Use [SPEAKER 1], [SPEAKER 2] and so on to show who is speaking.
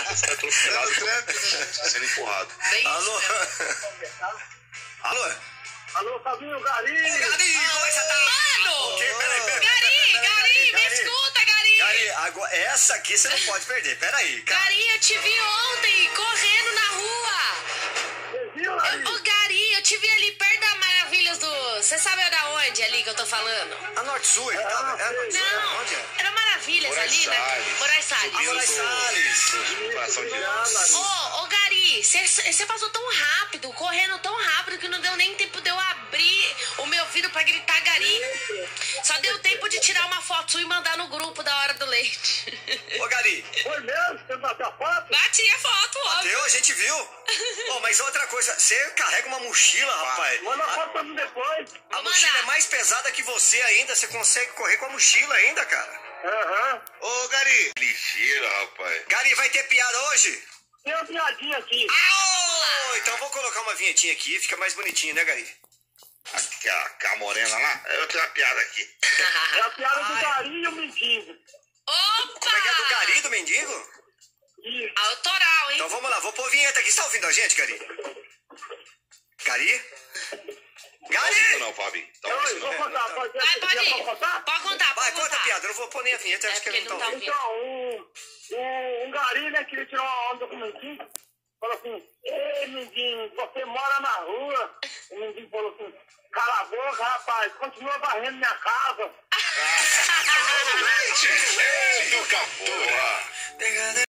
[SPEAKER 1] Você é atropelado, sendo empurrado.
[SPEAKER 2] Alô? Alô?
[SPEAKER 3] Alô, Fabinho, Gari!
[SPEAKER 2] Ô, Gari, como é que você tá?
[SPEAKER 4] Mano!
[SPEAKER 2] Ok, peraí.
[SPEAKER 4] Gari, me escuta, Gari!
[SPEAKER 2] Gari, agora, essa aqui você não pode perder, peraí.
[SPEAKER 4] Gari, eu te vi ontem, correndo na rua!
[SPEAKER 3] Você viu, Gari?
[SPEAKER 4] Ô, Gari, eu te vi ali perto da Maravilhas do... Você sabe da onde ali que eu tô falando?
[SPEAKER 2] A Norte-Sul, ele tava. É, Norte-Sul,
[SPEAKER 4] Não,
[SPEAKER 2] onde é?
[SPEAKER 4] era Maravilhas ali, né? Moraes Salles.
[SPEAKER 2] Moraes Salles.
[SPEAKER 1] Coração de Deus.
[SPEAKER 4] Ô, Gari, você passou tão rápido, correndo tão rápido que não deu nem tempo de eu abrir o meu vidro pra gritar Gari. Só deu tempo de tirar uma foto sua e mandar no grupo da hora do leite.
[SPEAKER 2] Ô, Gari,
[SPEAKER 3] Foi mesmo? Você bateu a foto?
[SPEAKER 4] Bati a foto, óbvio.
[SPEAKER 2] a gente viu. Ô, mas outra coisa, você carrega uma mochila, rapaz.
[SPEAKER 3] Manda a foto pra mim depois.
[SPEAKER 2] A
[SPEAKER 4] Vou
[SPEAKER 2] mochila
[SPEAKER 4] mandar.
[SPEAKER 2] é mais pesada que você ainda, você consegue correr com a mochila ainda, cara.
[SPEAKER 3] Aham.
[SPEAKER 2] Ô, Gari.
[SPEAKER 1] Ligeiro, rapaz.
[SPEAKER 2] Gari, vai ter piada hoje?
[SPEAKER 3] Tem uma piadinha aqui.
[SPEAKER 2] Ô, então vou colocar uma vinhetinha aqui, fica mais bonitinho, né, Gari?
[SPEAKER 1] A morena lá, eu tenho uma piada aqui.
[SPEAKER 3] É a piada do
[SPEAKER 2] Ai.
[SPEAKER 3] Gari e o mendigo.
[SPEAKER 4] Opa!
[SPEAKER 2] Como é que é do Gari, do mendigo?
[SPEAKER 3] Isso.
[SPEAKER 4] Autoral, hein?
[SPEAKER 2] Então vamos lá, vou pôr vinheta aqui. Você tá ouvindo a gente, Gari? Gari?
[SPEAKER 1] Tá ouvindo
[SPEAKER 2] Gari!
[SPEAKER 1] não, Fábio? Tá
[SPEAKER 3] Oi,
[SPEAKER 1] ouvindo
[SPEAKER 3] vou
[SPEAKER 1] não?
[SPEAKER 3] contar. Pode
[SPEAKER 4] Vai, pode
[SPEAKER 3] já
[SPEAKER 4] ir.
[SPEAKER 3] pode contar?
[SPEAKER 4] Pode contar,
[SPEAKER 2] Vai,
[SPEAKER 4] pode
[SPEAKER 2] conta a
[SPEAKER 4] contar.
[SPEAKER 2] piada. Eu não vou pôr nem a vinheta,
[SPEAKER 4] É
[SPEAKER 2] acho que
[SPEAKER 4] porque
[SPEAKER 2] ele não tá
[SPEAKER 4] ele não tá
[SPEAKER 2] ouvindo.
[SPEAKER 3] Então, um Gari, né, queria tirar uma onda com o mendigo. Falou assim, ei, mendigo, você mora na rua. O mendigo falou assim, cala a boca, rapaz, continua varrendo minha casa.
[SPEAKER 1] Leite do Capô.